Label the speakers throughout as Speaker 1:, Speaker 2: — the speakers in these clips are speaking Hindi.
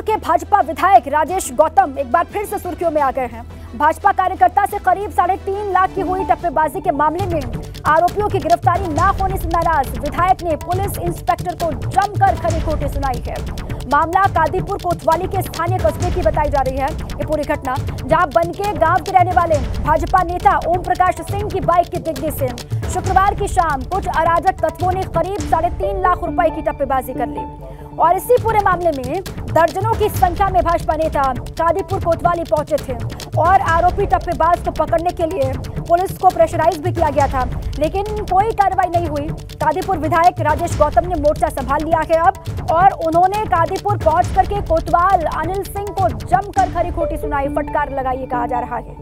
Speaker 1: के भाजपा विधायक राजेश गौतम एक बार फिर से सुर्खियों में आ गए हैं। भाजपा कार्यकर्ता से करीब 3.5 लाख की हुई टप्पेबाजी के मामले में आरोपियों की गिरफ्तारी न होने से नाराज विधायक ने पुलिस इंस्पेक्टर को जमकर खरी खोटी सुनाई है। मामला कादीपुर कोतवाली के स्थानीय कस्बे की बताई जा रही है। ये पूरी घटना जहां बनके गांव के रहने वाले भाजपा नेता ओम प्रकाश सिंह की बाइक की डिग्गी से शुक्रवार की शाम कुछ अराजक तत्वों ने करीब 3.5 लाख रुपए की टप्पेबाजी कर ली और इसी पूरे मामले में दर्जनों की संख्या में भाजपा नेता कादीपुर कोतवाली पहुंचे थे और आरोपी टप्पेबाज को पकड़ने के लिए पुलिस को प्रेशराइज भी किया गया था, लेकिन कोई कार्रवाई नहीं हुई। कादीपुर विधायक राजेश गौतम ने मोर्चा संभाल लिया है अब और उन्होंने कादीपुर पहुंच करके कोतवाल अनिल सिंह को जमकर खरी खोटी सुनाई, फटकार लगाई कहा जा रहा है।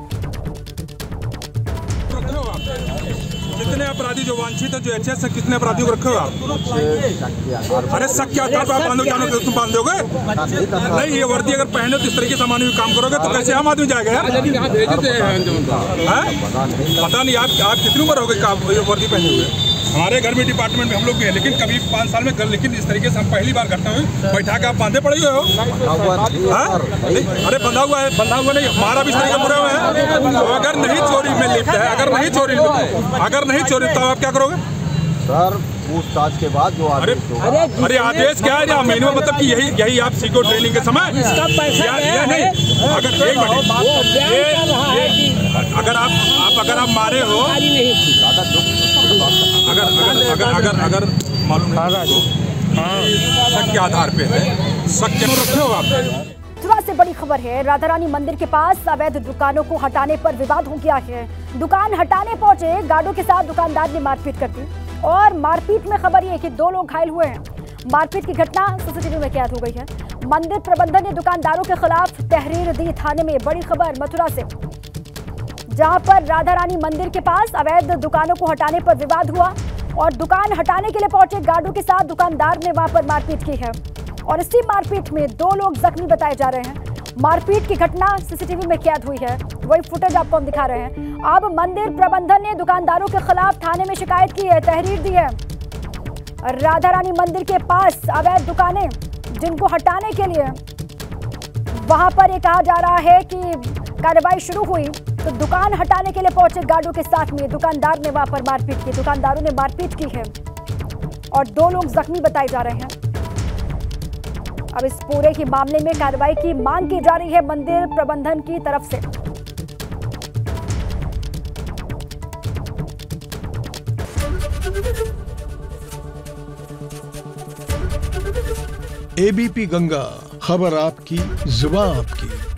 Speaker 2: कितने अपराधी जो वांछित है, जो एचएस है, कितने अपराधियों को रखे हो आप? अरे शक के आधार पर आप बांधोगे, तुम बांध दोगे? नहीं, ये वर्दी अगर पहने तो इस तरीके से मानवीय काम करोगे तो कैसे आम आदमी जाएगा यार? पता नहीं आप कितनी उम्र हो गई वर्दी पहने हुए? हमारे घर में डिपार्टमेंट में हम लोग भी है, लेकिन कभी 5 साल में लेकिन इस तरीके से हम पहली बार करते हुए बैठा के आप बांधे पड़े हुए हो। अरे बंधा हुआ नहीं, हमारा भी इस तरीके बुरे हुए हैं। अगर नहीं चोरी में लिप्त है, अगर नहीं चोरी तो आप क्या करोगे
Speaker 3: सर? पूछताछ के बाद जो
Speaker 2: अरे आदेश क्या है? मिनिमम मतलब कि यही आप सीखो ट्रेनिंग के समय नहीं। अगर आप मारे हो, अगर मालूम शक के आधार पे है, शक के रखे हो आप।
Speaker 1: मथुरा से बड़ी खबर है। राधा रानी मंदिर के पास अवैध दुकानों को हटाने पर विवाद हो गया है। दुकान हटाने पहुंचे गार्डों के साथ दुकानदार ने मारपीट कर दी और मारपीट में खबर ये कि 2 लोग घायल हुए हैं। मारपीट की घटना सीसीटीवी में कैद हो गई है। मंदिर प्रबंधन ने दुकानदारों के खिलाफ तहरीर दी थाने में। बड़ी खबर मथुरा से, जहां पर राधा रानी मंदिर के पास अवैध दुकानों को हटाने पर विवाद हुआ और दुकान हटाने के लिए पहुंचे गार्डों के साथ दुकानदार ने वहां पर मारपीट की है और इसी मारपीट में 2 लोग जख्मी बताए जा रहे हैं। मारपीट की घटना सीसीटीवी में कैद हुई है, वही फुटेज आपको हम दिखा रहे हैं। अब मंदिर प्रबंधन ने दुकानदारों के खिलाफ थाने में शिकायत की है, तहरीर दी है। राधा रानी मंदिर के पास अवैध दुकानें जिनको हटाने के लिए वहां पर ये कहा जा रहा है कि कार्रवाई शुरू हुई तो दुकान हटाने के लिए पहुंचे गार्डों के साथ में दुकानदार ने वहां पर मारपीट की। दुकानदारों ने मारपीट की है और 2 लोग जख्मी बताए जा रहे हैं। अब इस पूरे की मामले में कार्रवाई की मांग की जा रही है मंदिर प्रबंधन की तरफ से।
Speaker 4: एबीपी गंगा, खबर आपकी, जुबान आपकी।